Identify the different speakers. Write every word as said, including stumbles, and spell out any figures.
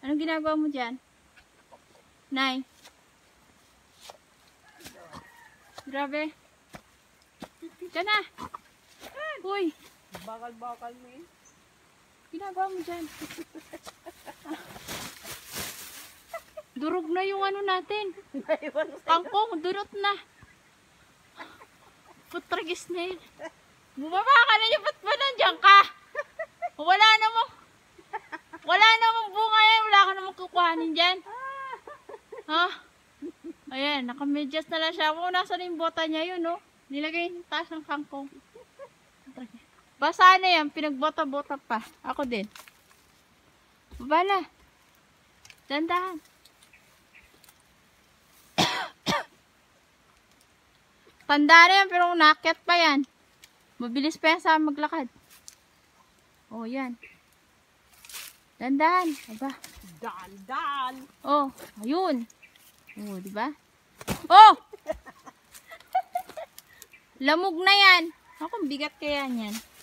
Speaker 1: Anong ginagawa mo dyan? Nay? Grabe. Diyan na. Uy.
Speaker 2: Bakal-bakal mo eh.
Speaker 1: Ginagawa mo dyan. Ah. Durog na yung ano natin. Kangkong, durot na. Putragis na yun. Bumaba ka na niyo, ba't ba nandiyan ka? Wala namang, wala namang bunga yan. Wala ka namang kukuhanin dyan. Ha? Ayan, nakamedyas na lang siya. Kung nasa na yung bota niya yun, no? Nilagay yung taas ng kangkong. Basa na yan, pinagbota-bota pa. Ako din. Bala. Dandahan. Tanda na yan, pero nakyat pa yan. Mabilis pa yan sa maglakad. Oh, yan. Dandahan. Aba.
Speaker 2: Dandan.
Speaker 1: Oh, ayun. Oh, di ba? Oh! Lamog na yan. Ako, bigat kaya yan.